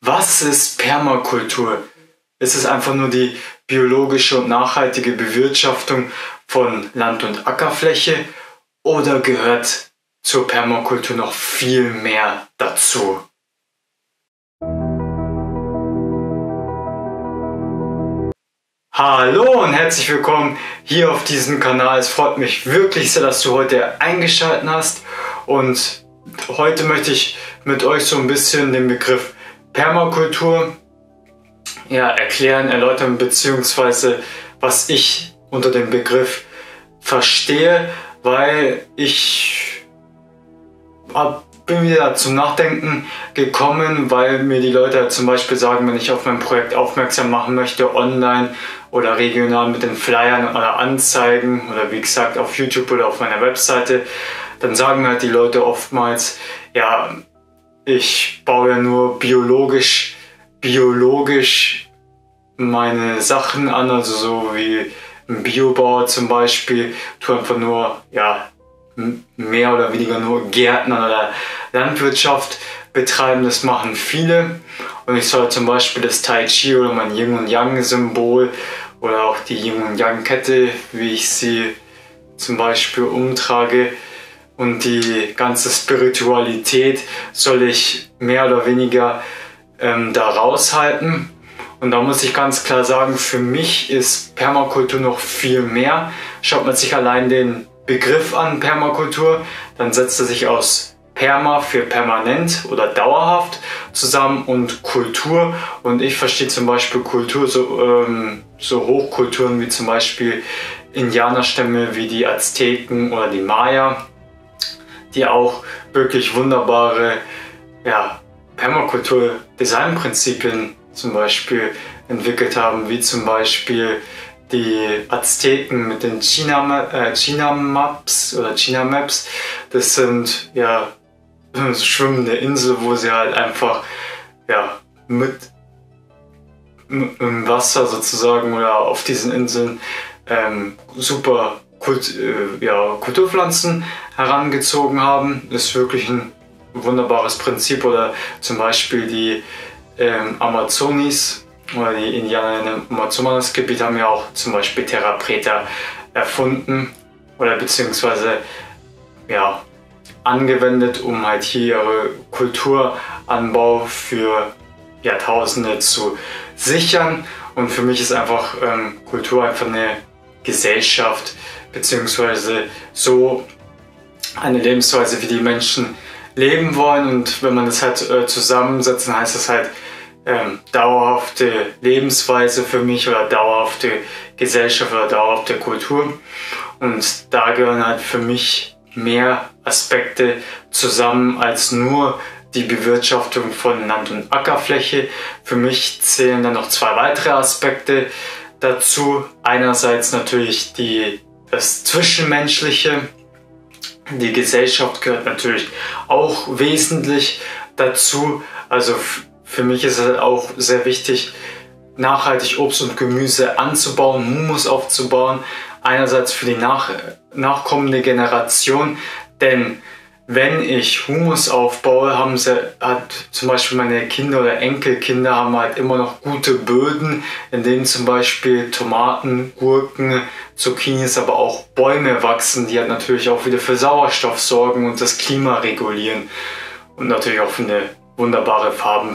Was ist Permakultur? Ist es einfach nur die biologische und nachhaltige Bewirtschaftung von Land- und Ackerfläche oder gehört zur Permakultur noch viel mehr dazu? Hallo und herzlich willkommen hier auf diesem Kanal. Es freut mich wirklich sehr, dass du heute eingeschaltet hast, und heute möchte ich mit euch so ein bisschen den Begriff Permakultur erklären, erläutern, beziehungsweise was ich unter dem Begriff verstehe, weil ich bin wieder zum Nachdenken gekommen, weil mir die Leute zum Beispiel sagen, wenn ich auf mein Projekt aufmerksam machen möchte, online oder regional mit den Flyern oder Anzeigen oder wie gesagt auf YouTube oder auf meiner Webseite, dann sagen halt die Leute oftmals, ja, ich baue ja nur biologisch meine Sachen an, also so wie ein Biobauer zum Beispiel, tu einfach nur, mehr oder weniger nur Gärtner oder Landwirtschaft betreiben. Das machen viele, und ich soll zum Beispiel das Tai Chi oder mein Yin und Yang Symbol oder auch die Yin und Yang Kette, wie ich sie zum Beispiel umtrage, und die ganze Spiritualität soll ich mehr oder weniger da raushalten. Und da muss ich ganz klar sagen, für mich ist Permakultur noch viel mehr. Schaut man sich allein den Begriff an, Permakultur, dann setzt er sich aus Perma für permanent oder dauerhaft zusammen und Kultur. Und ich verstehe zum Beispiel Kultur, so Hochkulturen wie zum Beispiel Indianerstämme wie die Azteken oder die Maya, die auch wirklich wunderbare Permakultur-Designprinzipien zum Beispiel entwickelt haben, wie zum Beispiel die Azteken mit den China Maps. Das sind schwimmende Inseln, wo sie halt einfach mit im Wasser sozusagen oder auf diesen Inseln super Kulturpflanzen herangezogen haben. Das ist wirklich ein wunderbares Prinzip. Oder zum Beispiel die Amazonis oder die Indianer im Amazonasgebiet haben ja auch zum Beispiel Terra Preta erfunden oder beziehungsweise angewendet, um halt hier ihre Kulturanbau für Jahrtausende zu sichern. Und für mich ist einfach Kultur einfach eine Gesellschaft beziehungsweise so eine Lebensweise, wie die Menschen leben wollen. Und wenn man das halt zusammensetzt, dann heißt das halt dauerhafte Lebensweise für mich oder dauerhafte Gesellschaft oder dauerhafte Kultur. Und da gehören halt für mich mehr Aspekte zusammen als nur die Bewirtschaftung von Land- und Ackerfläche. Für mich zählen dann noch zwei weitere Aspekte dazu. Einerseits natürlich das Zwischenmenschliche. Die Gesellschaft gehört natürlich auch wesentlich dazu. Also für mich ist es auch sehr wichtig, nachhaltig Obst und Gemüse anzubauen, Humus aufzubauen. Einerseits für die nachkommende Generation, denn wenn ich Humus aufbaue, hat zum Beispiel meine Kinder oder Enkelkinder haben halt immer noch gute Böden, in denen zum Beispiel Tomaten, Gurken, Zucchinis, aber auch Bäume wachsen, die halt natürlich auch wieder für Sauerstoff sorgen und das Klima regulieren und natürlich auch für eine wunderbare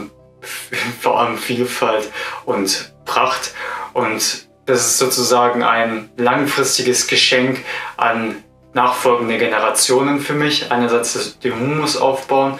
Farbenvielfalt und Pracht. Und das ist sozusagen ein langfristiges Geschenk an nachfolgende Generationen für mich. Einerseits den Humus aufbauen.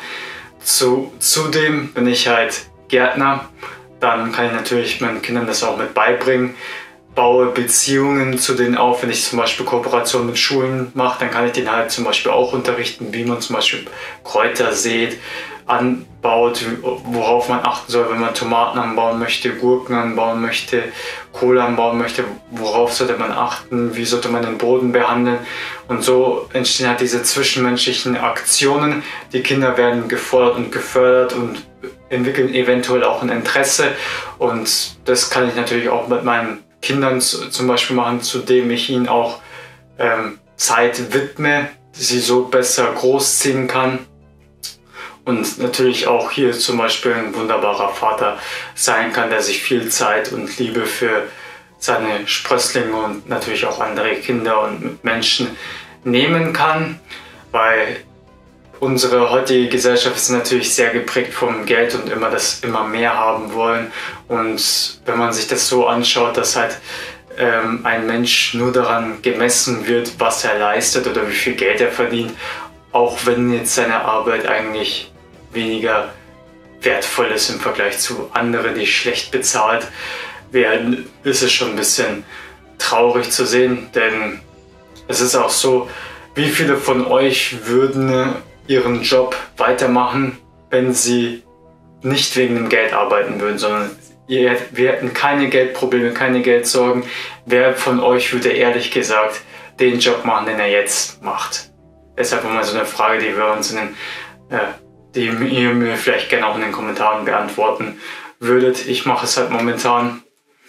Zudem bin ich halt Gärtner. Dann kann ich natürlich meinen Kindern das auch mit beibringen. Baue Beziehungen zu denen auf. Wenn ich zum Beispiel Kooperation mit Schulen mache, dann kann ich denen halt zum Beispiel auch unterrichten, wie man zum Beispiel Kräuter sät, anbaut, worauf man achten soll, wenn man Tomaten anbauen möchte, Gurken anbauen möchte, Kohle anbauen möchte, worauf sollte man achten, wie sollte man den Boden behandeln. Und so entstehen halt diese zwischenmenschlichen Aktionen. Die Kinder werden gefordert und gefördert und entwickeln eventuell auch ein Interesse, und das kann ich natürlich auch mit meinen Kindern zum Beispiel machen, zu dem ich ihnen auch Zeit widme, sie so besser großziehen kann. und natürlich auch hier zum Beispiel ein wunderbarer Vater sein kann, der sich viel Zeit und Liebe für seine Sprösslinge und natürlich auch andere Kinder und Menschen nehmen kann, weil unsere heutige Gesellschaft ist natürlich sehr geprägt vom Geld und immer mehr haben wollen. Und wenn man sich das so anschaut, dass halt ein Mensch nur daran gemessen wird, was er leistet oder wie viel Geld er verdient, auch wenn jetzt seine Arbeit eigentlich weniger wertvoll ist im Vergleich zu anderen, die schlecht bezahlt werden, ist es schon ein bisschen traurig zu sehen, denn es ist auch so, wie viele von euch würden ihren Job weitermachen, wenn sie nicht wegen dem Geld arbeiten würden, sondern wir hätten keine Geldprobleme, keine Geldsorgen. Wer von euch würde ehrlich gesagt den Job machen, den er jetzt macht? Deshalb mal so eine Frage, die wir uns die ihr mir vielleicht gerne auch in den Kommentaren beantworten würdet. Ich mache es halt momentan.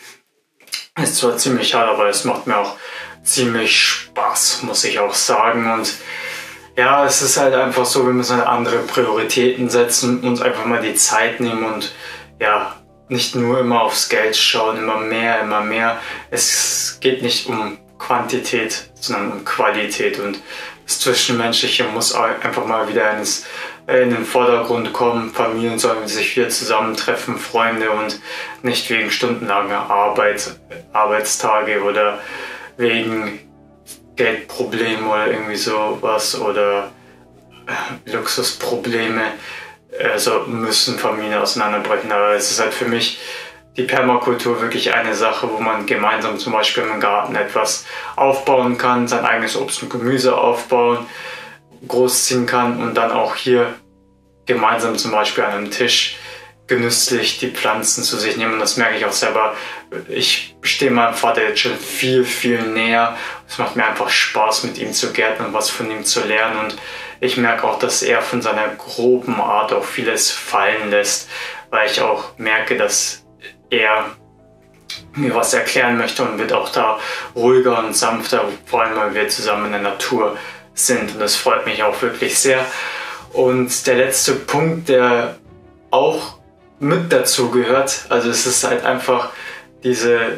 Ist zwar ziemlich hart, aber es macht mir auch ziemlich Spaß, muss ich auch sagen. Und ja, es ist halt einfach so, wir müssen halt andere Prioritäten setzen, uns einfach mal die Zeit nehmen und ja, nicht nur immer aufs Geld schauen, immer mehr. Es geht nicht um Quantität, sondern um Qualität, und das Zwischenmenschliche muss einfach mal wieder in den Vordergrund kommen. Familien sollen sich wieder zusammentreffen, Freunde, und nicht wegen stundenlanger Arbeitstage oder wegen Geldprobleme oder irgendwie sowas oder Luxusprobleme. So müssen Familien auseinanderbrechen. Aber es ist halt für mich die Permakultur wirklich eine Sache, wo man gemeinsam zum Beispiel im Garten etwas aufbauen kann, sein eigenes Obst und Gemüse aufbauen, großziehen kann und dann auch hier gemeinsam zum Beispiel an einem Tisch genüsslich die Pflanzen zu sich nehmen. Und das merke ich auch selber. Ich stehe meinem Vater jetzt schon viel näher. Es macht mir einfach Spaß, mit ihm zu gärtnern und was von ihm zu lernen. Und ich merke auch, dass er von seiner groben Art auch vieles fallen lässt, weil ich auch merke, dass er mir was erklären möchte und wird auch da ruhiger und sanfter, vor allem weil wir zusammen in der Natur sind. Und das freut mich auch wirklich sehr. Und der letzte Punkt, der auch mit dazu gehört, also es ist halt einfach diese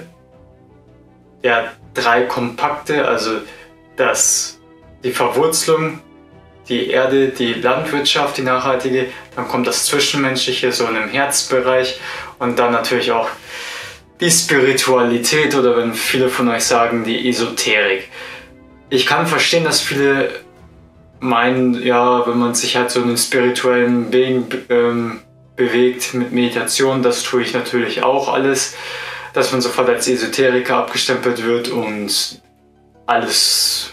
drei Kompakte, also die Verwurzelung, die Erde, die Landwirtschaft, die nachhaltige, dann kommt das Zwischenmenschliche so in dem Herzbereich und dann natürlich auch die Spiritualität oder wenn viele von euch sagen, die Esoterik. Ich kann verstehen, dass viele meinen, ja, wenn man sich halt so in den spirituellen Wegen bewegt mit Meditation, das tue ich natürlich auch alles, dass man sofort als Esoteriker abgestempelt wird und alles,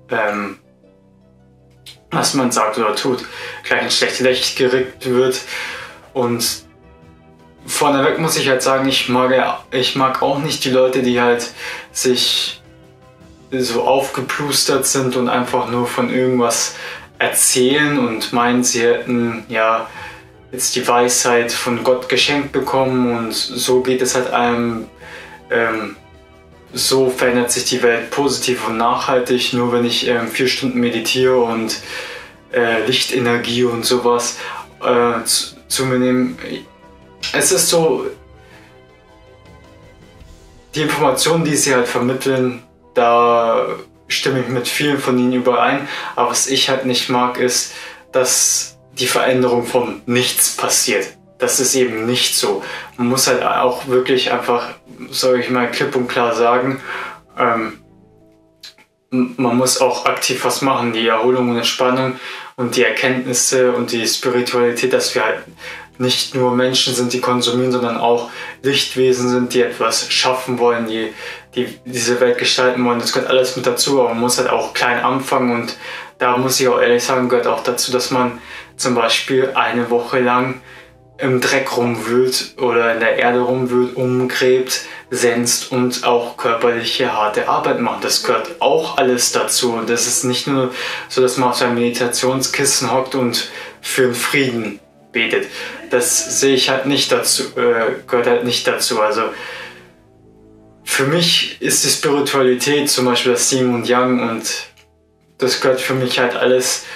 was man sagt oder tut, gleich ins schlechte Licht gerückt wird. Und vorneweg muss ich halt sagen, ich mag auch nicht die Leute, die halt sich so aufgeplustert sind und einfach nur von irgendwas erzählen und meinen, sie hätten ja jetzt die Weisheit von Gott geschenkt bekommen und so geht es halt einem, so verändert sich die Welt positiv und nachhaltig, nur wenn ich 4 Stunden meditiere und Lichtenergie und sowas zu mir nehme. Es ist so, die Informationen, die sie halt vermitteln, da stimme ich mit vielen von ihnen überein, aber was ich halt nicht mag, ist, dass die Veränderung vom Nichts passiert. Das ist eben nicht so. Man muss halt auch wirklich einfach, soll ich mal klipp und klar sagen, man muss auch aktiv was machen, die Erholung und Entspannung und die Erkenntnisse und die Spiritualität, dass wir halt nicht nur Menschen sind, die konsumieren, sondern auch Lichtwesen sind, die etwas schaffen wollen, die diese Welt gestalten wollen. Das gehört alles mit dazu, aber man muss halt auch klein anfangen und da muss ich auch ehrlich sagen, gehört auch dazu, dass man zum Beispiel eine Woche lang im Dreck rumwühlt oder in der Erde rumwühlt, umgräbt, senzt und auch körperliche harte Arbeit macht. Das gehört auch alles dazu. Und das ist nicht nur so, dass man auf seinem Meditationskissen hockt und für den Frieden betet. Das sehe ich halt nicht dazu, gehört halt nicht dazu. Also für mich ist die Spiritualität zum Beispiel das Yin und Yang und das gehört für mich halt alles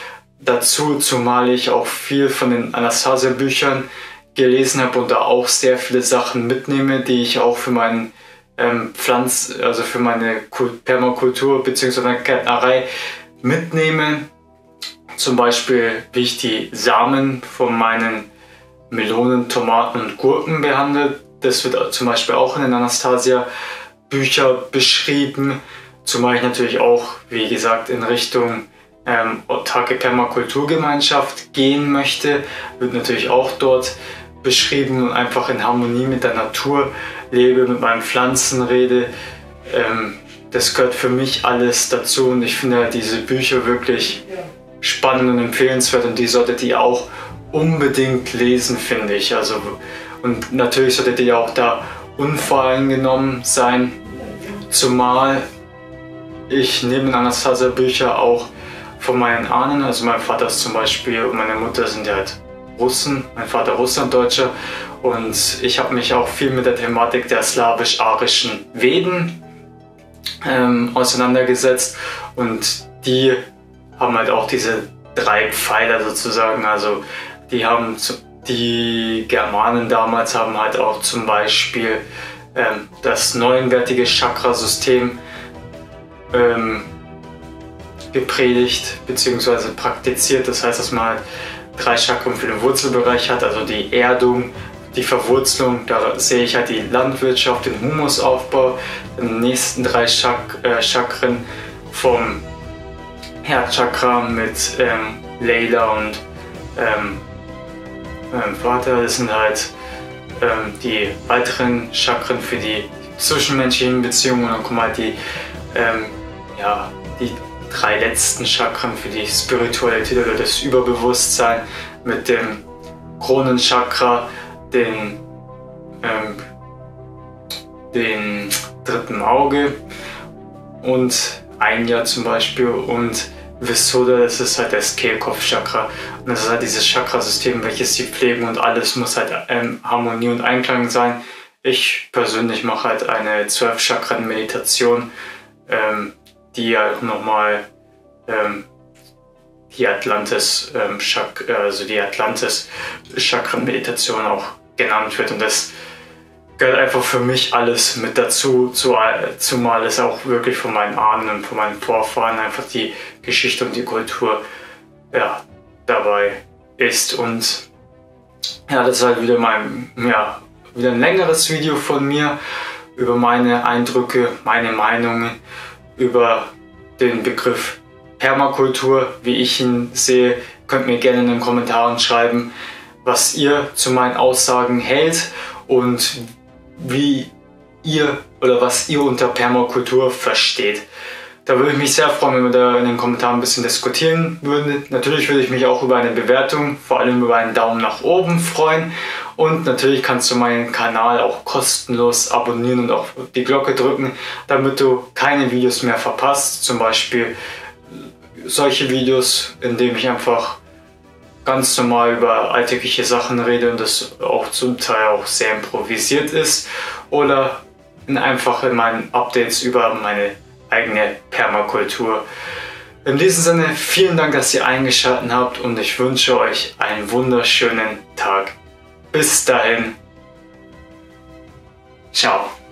dazu, zumal ich auch viel von den Anastasia-Büchern gelesen habe und da auch sehr viele Sachen mitnehme, die ich auch für meinen also für meine Permakultur bzw. Gärtnerei mitnehme. Zum Beispiel, wie ich die Samen von meinen Melonen, Tomaten und Gurken behandle. Das wird zum Beispiel auch in den Anastasia-Büchern beschrieben. Zumal ich natürlich auch, wie gesagt, in Richtung autarke Permakulturgemeinschaft gehen möchte. Wird natürlich auch dort beschrieben und einfach in Harmonie mit der Natur lebe, mit meinen Pflanzen rede. Das gehört für mich alles dazu und ich finde diese Bücher wirklich spannend und empfehlenswert und die solltet ihr auch unbedingt lesen, finde ich. Also, und natürlich solltet ihr auch da unvoreingenommen sein, zumal ich neben den Anastasia-Büchern auch von meinen Ahnen, also mein Vater ist zum Beispiel und meine Mutter sind ja halt Russen, mein Vater Russlanddeutscher und ich habe mich auch viel mit der Thematik der slawisch-arischen Veden auseinandergesetzt und die haben halt auch diese 3 Pfeiler sozusagen, also die Germanen damals haben halt auch zum Beispiel das neuenwertige Chakrasystem gepredigt bzw. praktiziert, das heißt, dass man halt 3 Chakren für den Wurzelbereich hat, also die Erdung, die Verwurzelung, da sehe ich halt die Landwirtschaft, den Humusaufbau, die nächsten 3 Chakren vom Herzchakra mit Leila und meinem Vater, das sind halt die weiteren Chakren für die zwischenmenschlichen Beziehungen und dann kommen halt die 3 letzten Chakren für die Spiritualität oder das Überbewusstsein mit dem Kronenchakra, den 3. Auge und Anja zum Beispiel und Visuddha, das ist halt das Kehlkopfchakra und das ist halt dieses Chakrasystem, welches sie pflegen und alles muss halt Harmonie und Einklang sein. Ich persönlich mache halt eine 12-Chakren-Meditation, die halt nochmal die Atlantis-Chakren-Meditation auch genannt wird und das gehört einfach für mich alles mit dazu, zumal es auch wirklich von meinen Ahnen und von meinen Vorfahren einfach die Geschichte und die Kultur dabei ist und ja, das ist halt wieder wieder ein längeres Video von mir über meine Eindrücke, meine Meinungen über den Begriff Permakultur, wie ich ihn sehe. Könnt mir gerne in den Kommentaren schreiben, was ihr zu meinen Aussagen hält und wie ihr oder was ihr unter Permakultur versteht. Da würde ich mich sehr freuen, wenn wir da in den Kommentaren ein bisschen diskutieren würden. Natürlich würde ich mich auch über eine Bewertung, vor allem über einen Daumen nach oben freuen. Und natürlich kannst du meinen Kanal auch kostenlos abonnieren und auf die Glocke drücken, damit du keine Videos mehr verpasst. Zum Beispiel solche Videos, in denen ich einfach ganz normal über alltägliche Sachen rede und das auch zum Teil auch sehr improvisiert ist. Oder einfach in meinen Updates über meine eigene Permakultur. In diesem Sinne, vielen Dank, dass ihr eingeschaltet habt und ich wünsche euch einen wunderschönen Tag. Bis dahin. Ciao.